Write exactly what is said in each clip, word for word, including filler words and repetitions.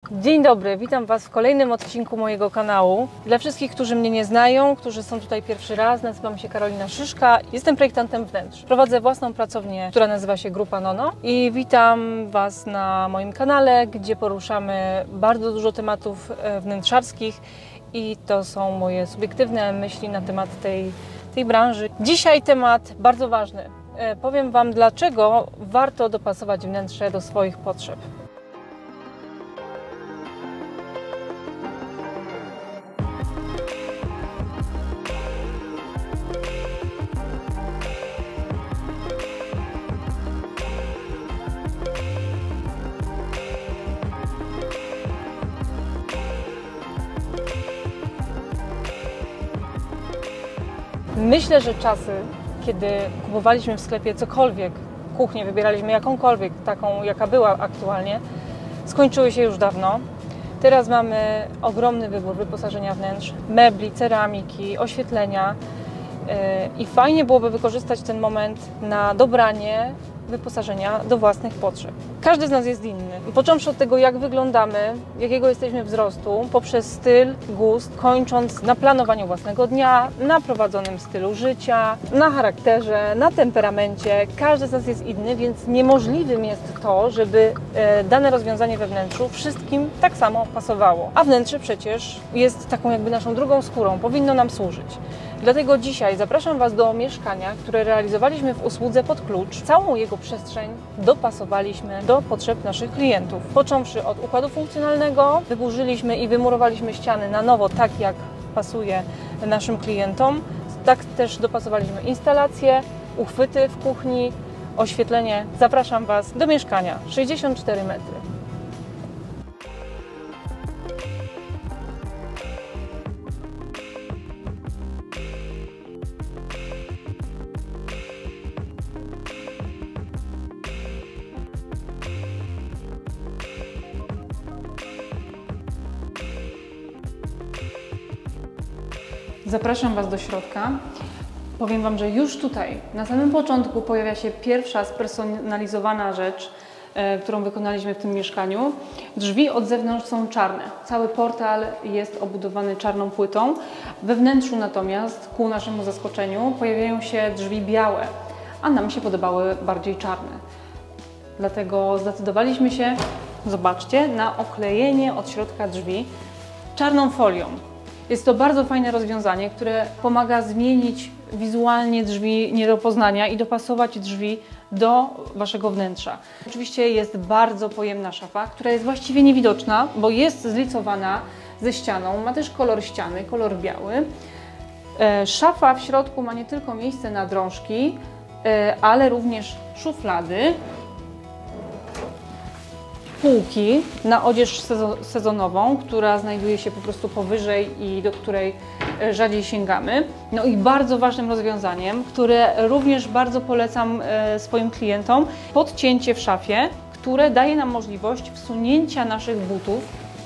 Dzień dobry, witam Was w kolejnym odcinku mojego kanału. Dla wszystkich, którzy mnie nie znają, którzy są tutaj pierwszy raz, nazywam się Karolina Szyszka, jestem projektantem wnętrz. Prowadzę własną pracownię, która nazywa się Grupa Nono i witam Was na moim kanale, gdzie poruszamy bardzo dużo tematów wnętrzarskich i to są moje subiektywne myśli na temat tej, tej branży. Dzisiaj temat bardzo ważny. Powiem Wam, dlaczego warto dopasować wnętrze do swoich potrzeb. Myślę, że czasy, kiedy kupowaliśmy w sklepie cokolwiek, kuchnię wybieraliśmy jakąkolwiek, taką jaka była aktualnie, skończyły się już dawno. Teraz mamy ogromny wybór wyposażenia wnętrz, mebli, ceramiki, oświetlenia i fajnie byłoby wykorzystać ten moment na dobranie wyposażenia do własnych potrzeb. Każdy z nas jest inny. Począwszy od tego, jak wyglądamy, jakiego jesteśmy wzrostu, poprzez styl, gust, kończąc na planowaniu własnego dnia, na prowadzonym stylu życia, na charakterze, na temperamencie. Każdy z nas jest inny, więc niemożliwym jest to, żeby dane rozwiązanie we wnętrzu wszystkim tak samo pasowało. A wnętrze przecież jest taką jakby naszą drugą skórą, powinno nam służyć. Dlatego dzisiaj zapraszam Was do mieszkania, które realizowaliśmy w usłudze pod klucz. Całą jego przestrzeń dopasowaliśmy do potrzeb naszych klientów. Począwszy od układu funkcjonalnego, wyburzyliśmy i wymurowaliśmy ściany na nowo, tak jak pasuje naszym klientom. Tak też dopasowaliśmy instalacje, uchwyty w kuchni, oświetlenie. Zapraszam Was do mieszkania, sześćdziesiąt cztery metry. Zapraszam Was do środka. Powiem Wam, że już tutaj, na samym początku, pojawia się pierwsza spersonalizowana rzecz, e, którą wykonaliśmy w tym mieszkaniu. Drzwi od zewnątrz są czarne. Cały portal jest obudowany czarną płytą. We wnętrzu natomiast, ku naszemu zaskoczeniu, pojawiają się drzwi białe, a nam się podobały bardziej czarne. Dlatego zdecydowaliśmy się, zobaczcie, na oklejenie od środka drzwi czarną folią. Jest to bardzo fajne rozwiązanie, które pomaga zmienić wizualnie drzwi nie do poznania i dopasować drzwi do Waszego wnętrza. Oczywiście jest bardzo pojemna szafa, która jest właściwie niewidoczna, bo jest zlicowana ze ścianą, ma też kolor ściany, kolor biały. Szafa w środku ma nie tylko miejsce na drążki, ale również szuflady, półki na odzież sezonową, która znajduje się po prostu powyżej i do której rzadziej sięgamy. No i bardzo ważnym rozwiązaniem, które również bardzo polecam swoim klientom, podcięcie w szafie, które daje nam możliwość wsunięcia naszych butów,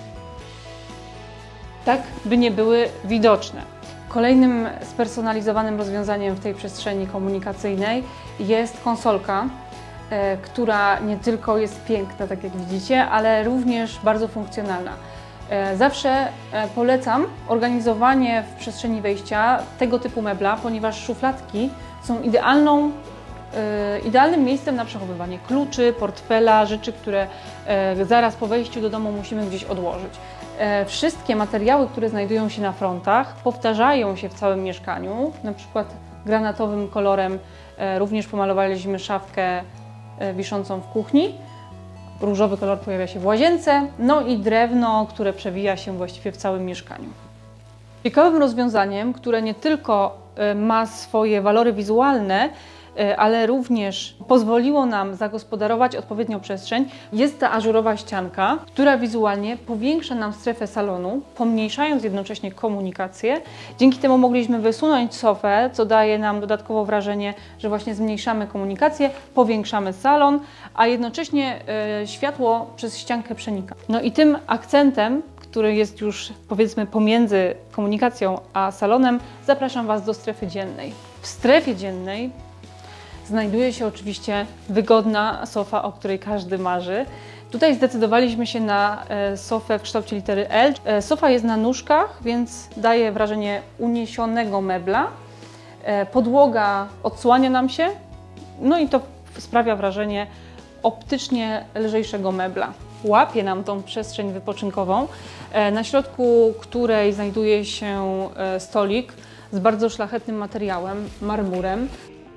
tak by nie były widoczne. Kolejnym spersonalizowanym rozwiązaniem w tej przestrzeni komunikacyjnej jest konsolka, która nie tylko jest piękna, tak jak widzicie, ale również bardzo funkcjonalna. Zawsze polecam organizowanie w przestrzeni wejścia tego typu mebla, ponieważ szufladki są idealną, idealnym miejscem na przechowywanie kluczy, portfela, rzeczy, które zaraz po wejściu do domu musimy gdzieś odłożyć. Wszystkie materiały, które znajdują się na frontach, powtarzają się w całym mieszkaniu. Na przykład granatowym kolorem również pomalowaliśmy szafkę wiszącą w kuchni. Różowy kolor pojawia się w łazience, no i drewno, które przewija się właściwie w całym mieszkaniu. Ciekawym rozwiązaniem, które nie tylko ma swoje walory wizualne, ale również pozwoliło nam zagospodarować odpowiednią przestrzeń, jest ta ażurowa ścianka, która wizualnie powiększa nam strefę salonu, pomniejszając jednocześnie komunikację. Dzięki temu mogliśmy wysunąć sofę, co daje nam dodatkowo wrażenie, że właśnie zmniejszamy komunikację, powiększamy salon, a jednocześnie e, światło przez ściankę przenika. No i tym akcentem, który jest już powiedzmy pomiędzy komunikacją a salonem, zapraszam Was do strefy dziennej. W strefie dziennej znajduje się oczywiście wygodna sofa, o której każdy marzy. Tutaj zdecydowaliśmy się na sofę w kształcie litery L. Sofa jest na nóżkach, więc daje wrażenie uniesionego mebla. Podłoga odsłania nam się, no i to sprawia wrażenie optycznie lżejszego mebla. Łapie nam tą przestrzeń wypoczynkową, na środku której znajduje się stolik z bardzo szlachetnym materiałem, marmurem.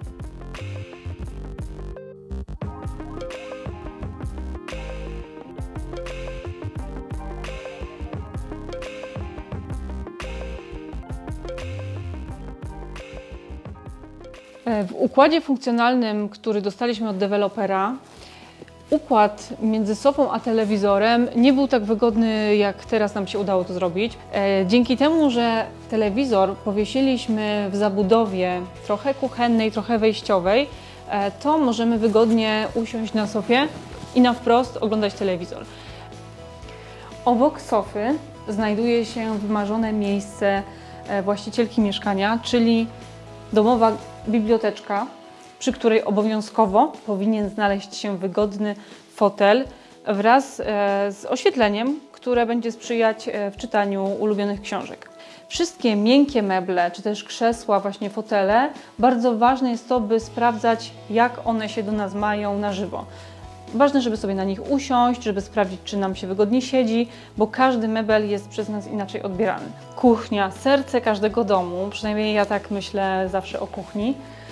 W układzie funkcjonalnym, który dostaliśmy od dewelopera, układ między sofą a telewizorem nie był tak wygodny, jak teraz nam się udało to zrobić. Dzięki temu, że telewizor powiesiliśmy w zabudowie trochę kuchennej, trochę wejściowej, to możemy wygodnie usiąść na sofie i na wprost oglądać telewizor. Obok sofy znajduje się wymarzone miejsce właścicielki mieszkania, czyli domowa biblioteczka, przy której obowiązkowo powinien znaleźć się wygodny fotel wraz z oświetleniem, które będzie sprzyjać w czytaniu ulubionych książek. Wszystkie miękkie meble, czy też krzesła, właśnie fotele, bardzo ważne jest to, by sprawdzać, jak one się do nas mają na żywo. Ważne, żeby sobie na nich usiąść, żeby sprawdzić, czy nam się wygodnie siedzi, bo każdy mebel jest przez nas inaczej odbierany. Kuchnia, serce każdego domu, przynajmniej ja tak myślę zawsze o kuchni.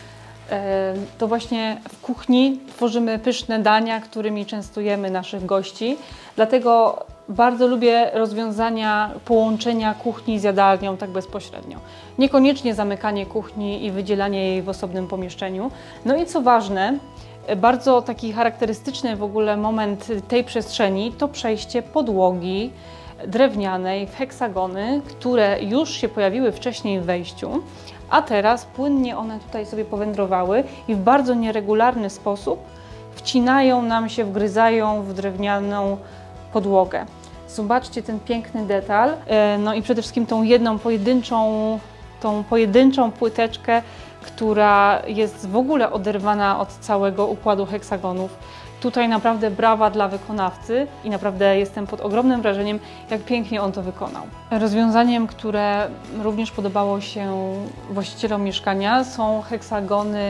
To właśnie w kuchni tworzymy pyszne dania, którymi częstujemy naszych gości. Dlatego bardzo lubię rozwiązania połączenia kuchni z jadalnią tak bezpośrednio. Niekoniecznie zamykanie kuchni i wydzielanie jej w osobnym pomieszczeniu. No i co ważne, bardzo taki charakterystyczny w ogóle moment tej przestrzeni to przejście podłogi drewnianej w heksagony, które już się pojawiły wcześniej w wejściu, a teraz płynnie one tutaj sobie powędrowały i w bardzo nieregularny sposób wcinają nam się, wgryzają w drewnianą podłogę. Zobaczcie ten piękny detal, no i przede wszystkim tą jedną pojedynczą, tą pojedynczą płyteczkę, która jest w ogóle oderwana od całego układu heksagonów. Tutaj naprawdę brawa dla wykonawcy i naprawdę jestem pod ogromnym wrażeniem, jak pięknie on to wykonał. Rozwiązaniem, które również podobało się właścicielom mieszkania, są heksagony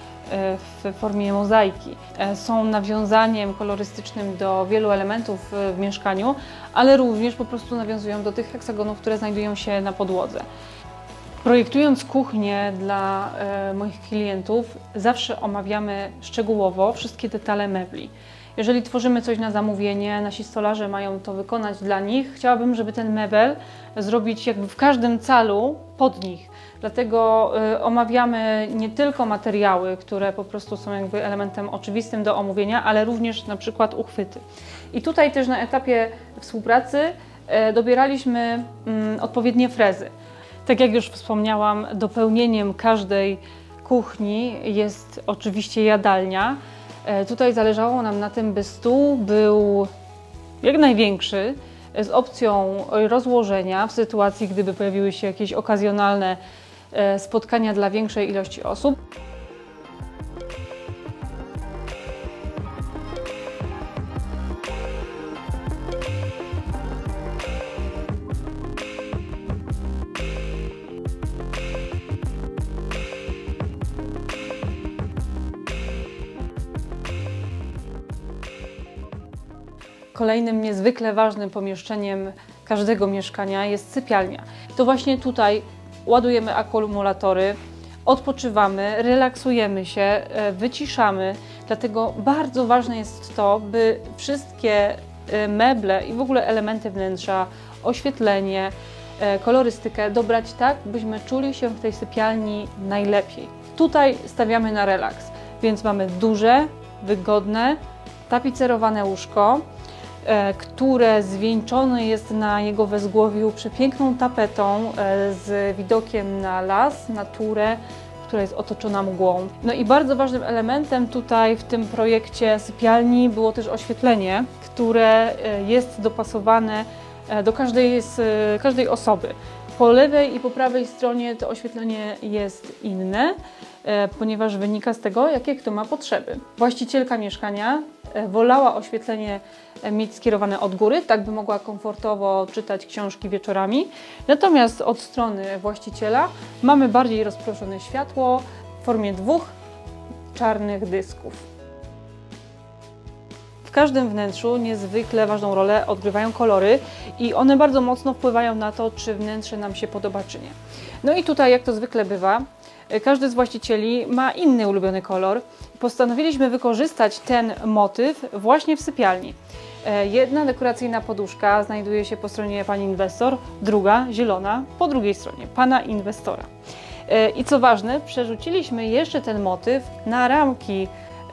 w formie mozaiki. Są nawiązaniem kolorystycznym do wielu elementów w mieszkaniu, ale również po prostu nawiązują do tych heksagonów, które znajdują się na podłodze. Projektując kuchnię dla e, moich klientów, zawsze omawiamy szczegółowo wszystkie detale mebli. Jeżeli tworzymy coś na zamówienie, nasi stolarze mają to wykonać dla nich, chciałabym, żeby ten mebel zrobić jakby w każdym calu pod nich. Dlatego e, omawiamy nie tylko materiały, które po prostu są jakby elementem oczywistym do omówienia, ale również na przykład uchwyty. I tutaj też na etapie współpracy e, dobieraliśmy mm, odpowiednie frezy. Tak jak już wspomniałam, dopełnieniem każdej kuchni jest oczywiście jadalnia. Tutaj zależało nam na tym, by stół był jak największy, z opcją rozłożenia w sytuacji, gdyby pojawiły się jakieś okazjonalne spotkania dla większej ilości osób. Kolejnym niezwykle ważnym pomieszczeniem każdego mieszkania jest sypialnia. To właśnie tutaj ładujemy akumulatory, odpoczywamy, relaksujemy się, wyciszamy. Dlatego bardzo ważne jest to, by wszystkie meble i w ogóle elementy wnętrza, oświetlenie, kolorystykę dobrać tak, byśmy czuli się w tej sypialni najlepiej. Tutaj stawiamy na relaks, więc mamy duże, wygodne, tapicerowane łóżko, które zwieńczone jest na jego wezgłowiu przepiękną tapetą z widokiem na las, naturę, która jest otoczona mgłą. No i bardzo ważnym elementem tutaj w tym projekcie sypialni było też oświetlenie, które jest dopasowane do każdej, z, każdej osoby. Po lewej i po prawej stronie to oświetlenie jest inne, ponieważ wynika z tego, jakie kto ma potrzeby. Właścicielka mieszkania wolała oświetlenie mieć skierowane od góry, tak by mogła komfortowo czytać książki wieczorami. Natomiast od strony właściciela mamy bardziej rozproszone światło w formie dwóch czarnych dysków. W każdym wnętrzu niezwykle ważną rolę odgrywają kolory i one bardzo mocno wpływają na to, czy wnętrze nam się podoba, czy nie. No i tutaj, jak to zwykle bywa, każdy z właścicieli ma inny ulubiony kolor. Postanowiliśmy wykorzystać ten motyw właśnie w sypialni. Jedna dekoracyjna poduszka znajduje się po stronie pani inwestor, druga zielona po drugiej stronie pana inwestora. I co ważne, przerzuciliśmy jeszcze ten motyw na ramki,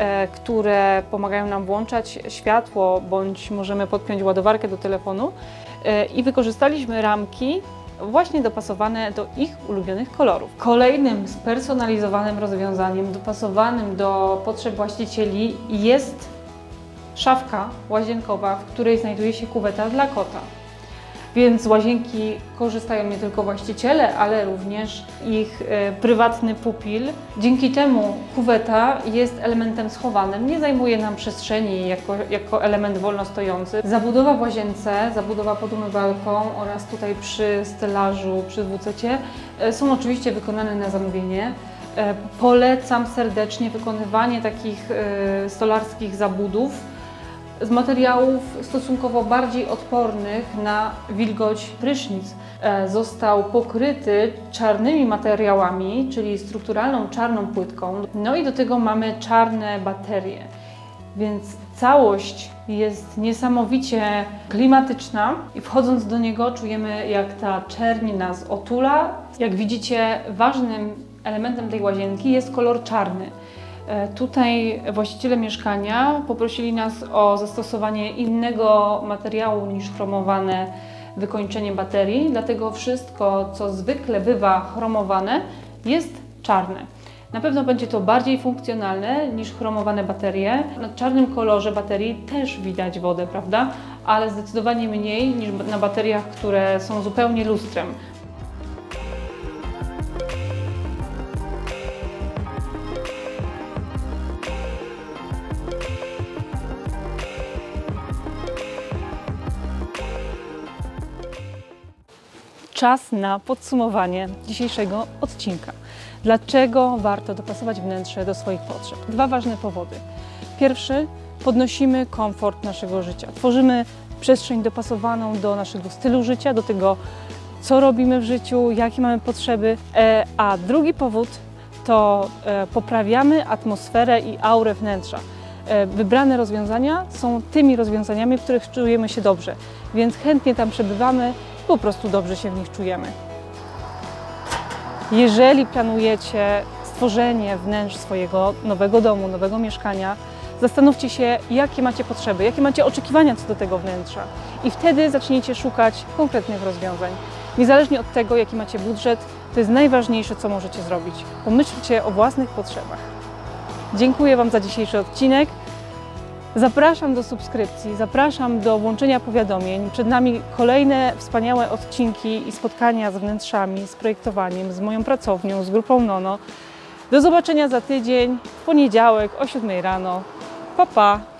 które pomagają nam włączać światło, bądź możemy podpiąć ładowarkę do telefonu i wykorzystaliśmy ramki właśnie dopasowane do ich ulubionych kolorów. Kolejnym spersonalizowanym rozwiązaniem dopasowanym do potrzeb właścicieli jest szafka łazienkowa, w której znajduje się kuweta dla kota. Więc z łazienki korzystają nie tylko właściciele, ale również ich e, prywatny pupil. Dzięki temu kuweta jest elementem schowanym, nie zajmuje nam przestrzeni jako, jako element wolno stojący. Zabudowa w łazience, zabudowa pod umywalką oraz tutaj przy stelażu, przy dwucecie e, są oczywiście wykonane na zamówienie. E, polecam serdecznie wykonywanie takich e, stolarskich zabudów z materiałów stosunkowo bardziej odpornych na wilgoć. Prysznic został pokryty czarnymi materiałami, czyli strukturalną czarną płytką. No i do tego mamy czarne baterie, więc całość jest niesamowicie klimatyczna i wchodząc do niego czujemy, jak ta czerń nas otula. Jak widzicie, ważnym elementem tej łazienki jest kolor czarny. Tutaj właściciele mieszkania poprosili nas o zastosowanie innego materiału niż chromowane wykończenie baterii, dlatego wszystko, co zwykle bywa chromowane, jest czarne. Na pewno będzie to bardziej funkcjonalne niż chromowane baterie. Na czarnym kolorze baterii też widać wodę, prawda? Ale zdecydowanie mniej niż na bateriach, które są zupełnie lustrem. Czas na podsumowanie dzisiejszego odcinka. Dlaczego warto dopasować wnętrze do swoich potrzeb? Dwa ważne powody. Pierwszy, podnosimy komfort naszego życia. Tworzymy przestrzeń dopasowaną do naszego stylu życia, do tego, co robimy w życiu, jakie mamy potrzeby. A drugi powód to poprawiamy atmosferę i aurę wnętrza. Wybrane rozwiązania są tymi rozwiązaniami, w których czujemy się dobrze, więc chętnie tam przebywamy, po prostu dobrze się w nich czujemy. Jeżeli planujecie stworzenie wnętrz swojego nowego domu, nowego mieszkania, zastanówcie się, jakie macie potrzeby, jakie macie oczekiwania co do tego wnętrza i wtedy zacznijcie szukać konkretnych rozwiązań. Niezależnie od tego, jaki macie budżet, to jest najważniejsze, co możecie zrobić. Pomyślcie o własnych potrzebach. Dziękuję Wam za dzisiejszy odcinek. Zapraszam do subskrypcji, zapraszam do włączenia powiadomień. Przed nami kolejne wspaniałe odcinki i spotkania z wnętrzami, z projektowaniem, z moją pracownią, z grupą Nono. Do zobaczenia za tydzień, w poniedziałek o siódmej rano. Pa, pa!